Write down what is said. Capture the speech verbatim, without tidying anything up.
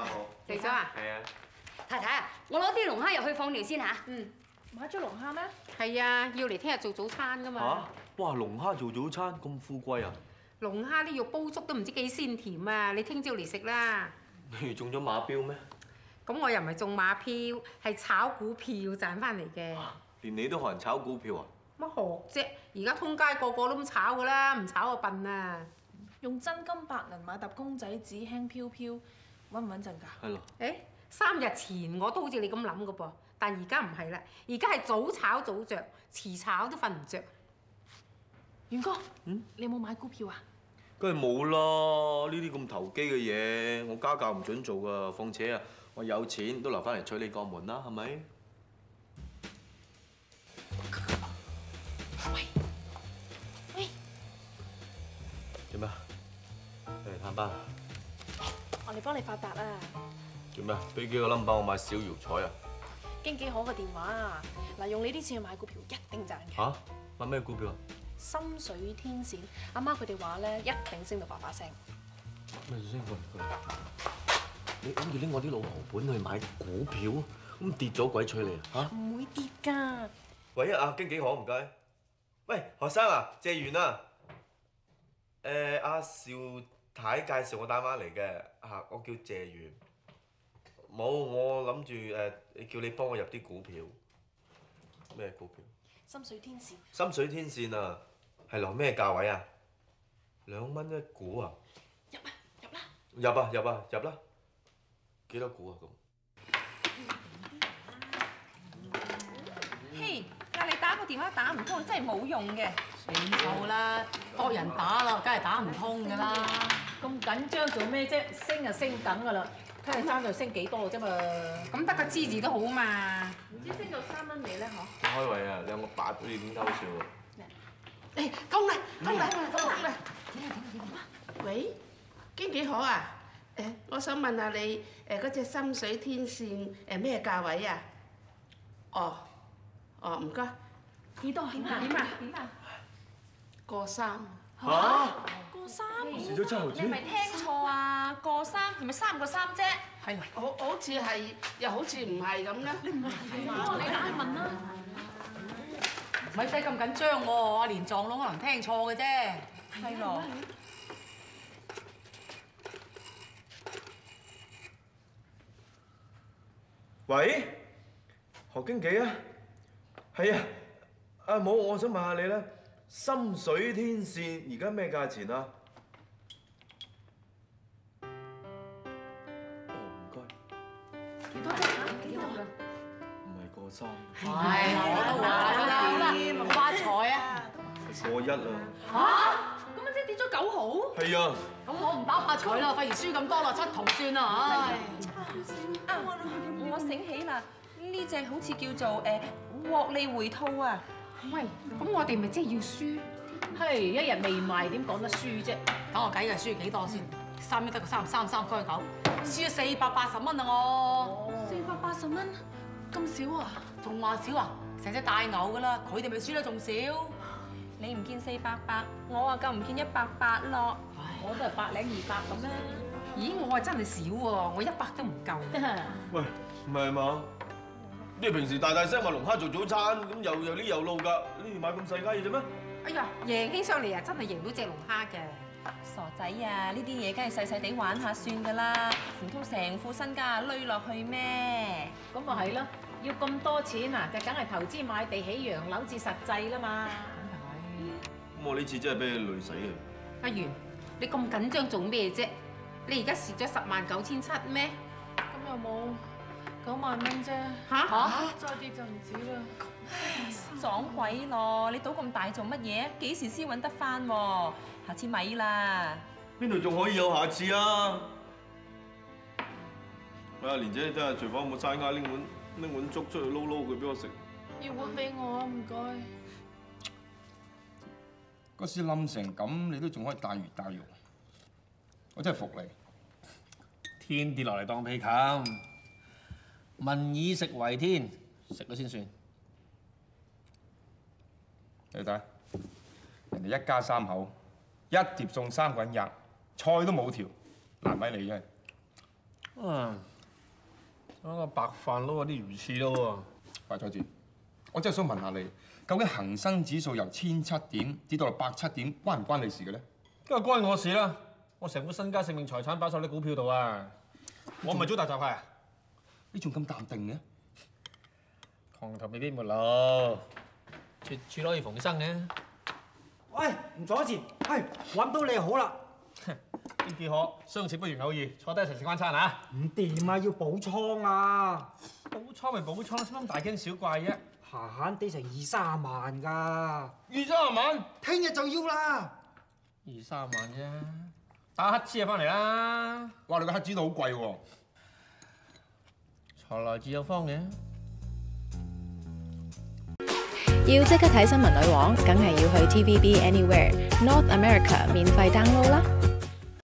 好。 食咗啊？ 係啊。 太太啊，我攞啲龍蝦入去放尿先嚇。 嗯。 買咗龍蝦咩？ 係啊，要嚟聽日做早餐噶嘛。 嚇！哇，龍蝦做早餐咁富貴啊！ 龍蝦啲肉煲粥都唔知幾鮮甜啊！你聽朝嚟食啦。 你中咗馬標咩？ 咁我又唔係中馬票，係炒股票賺翻嚟嘅。 連你都學人炒股票啊？ 乜學啫？而家通街個個都咁炒噶啦，唔炒我笨啊！ 用真金白銀買沓公仔紙輕飄飄，穩唔穩陣㗎？ 係咯。 誒，三日前我都好似你咁諗噶噃，但而家唔係啦，而家係早炒早着，遲炒都瞓唔着。 元哥， 嗯， 你有冇買股票啊？ 梗係冇啦！呢啲咁投機嘅嘢，我家教唔準做噶。況且啊，我有錢都留翻嚟娶你過門啦，係咪？ 喂喂， 做咩？嚟探班？ 我嚟幫你發達啊！ 做咩？俾幾個 number 我買小搖彩啊？ 經紀行嘅電話啊！嗱，用你啲錢去買股票一定賺嘅。 嚇？買咩股票啊？ 心水天線，阿媽佢哋話咧，一定升到叭叭聲。 咩升過嚟？你諗住拎我啲老婆本去買股票，咁跌咗鬼吹你啊？嚇！ 唔會跌㗎。 喂啊，經紀行唔該。喂，學生啊，謝完啦。誒，阿邵太介紹我打翻嚟嘅嚇，我叫謝元。冇，我諗住誒，叫你幫我入啲股票。咩股票？ 心水天線。 心水天線啊，係落咩價位啊？兩蚊一股啊？ 入啊，入啦！ 入啊，入啊，入啦！幾多股啊咁？ 嘿，嗌你打個電話打唔通，真係冇用嘅。 算數啦，多人打啦，梗係打唔通㗎啦。咁緊張做咩啫？升就升緊㗎啦，睇你爭在升幾多啫嘛。 咁得個知字都好嘛。 唔知升到三蚊未咧？嗬？ 開胃啊！兩個八好似點偷笑啊！ 誒，通啦，通啦，通啦。喂，經紀行啊？誒，我想問下你誒嗰隻心水天線誒咩價位啊？哦，哦，唔該。 幾多？點啊？ 點啊？點啊？ 過三。 嚇！ 過三？ 蝕咗七毫你係咪子。 聽錯啊？過三係咪三個三啫？ 係啦，好好似係，又好似唔係咁咧。你唔係哦，你打去問啦。 咪使咁緊張喎，阿連撞佬可能聽錯嘅啫。 係咯。 喂，何經紀啊？係啊，啊冇，我想問下你咧，心水天線而家咩價錢啊？哦，唔該。 幾多隻啊？幾多㗎？ 唔係過三， 係，我都話咗啦，發財啊！ 過一啊。 嚇！咁啊，即係跌咗九毫。 係啊。 咁我唔打發財啦，費事輸咁多啦，七同算啦，唉。 啊，我醒起啦，呢隻好似叫做誒獲利回吐啊。 喂，咁我哋咪即係要輸？ 係一日未賣點講得輸啫？等我計計輸幾多先？三一得個三，三三加九，輸咗四百八十蚊啊我！ 四百八十蚊，咁少啊？ 仲話少啊？成隻大牛噶啦，佢哋咪輸得仲少？ 你唔見四百八，我話夠唔見一百八咯。 我都係百零二百咁啦。 咦，我係真係少喎，我一百都唔夠。 喂，唔係嘛？你平時大大聲話龍蝦做早餐，咁又又呢又路㗎，你買咁細家嘢啫咩？ 哎呀，贏起上嚟啊，真係贏到隻龍蝦嘅。 傻仔啊！呢啲嘢梗係細細地玩下算㗎啦，唔通成副身家攏落去咩？ 咁咪係咯，要咁多錢啊，就梗係投資買地起洋樓至實際啦嘛。 咁我呢次真係俾你累死啊！ 阿元，你咁緊張做咩啫？你而家蝕咗十萬九千七咩？ 咁又冇九萬蚊啫。 嚇嚇！ 再跌就唔止啦。 撞鬼咯！你賭咁大做乜嘢？幾時先揾得翻喎？下次咪啦。 邊度仲可以有下次啊？喂，阿蓮姐，你睇下廚房有冇嘥啱，拎碗拎碗粥出去撈撈佢俾我食。 要碗俾我啊，唔該。 嗰時冧成咁，你都仲可以大魚大肉，我真係服你。天跌落嚟當被冚，民以食為天，食咗先算。你睇，人哋一家三口，一碟餸三個人吔，菜都冇條，難為你啫。 嗯，想個白飯撈嗰啲魚翅咯喎。 白菜子，我真係想問下你，究竟恒生指數由千七點跌到落百七點，關唔關你事嘅咧？ 梗係關我事啦！我成副身家性命財產擺晒喺股票度啊！我唔係早大閘蟹啊！ 你仲咁淡定嘅？ 狂頭未必沒路，絕處可以逢生嘅。 喂，唔阻前，係揾到你就好啦。 邊幾可相似不如偶遇，坐低一齊食翻餐啊！ 唔掂啊，要補倉啊！ 補倉咪補倉，使乜咁大驚小怪啫？ 閒閒地成二三萬㗎， 二三十萬， 聽日就要啦。 二三萬啫，打乞嗤就翻嚟啦！ 哇！你個黑紙都好貴喎。 財來自有方嘅。 要即刻睇新聞女王，梗係要去 T V B Anywhere North America 免費 download 啦！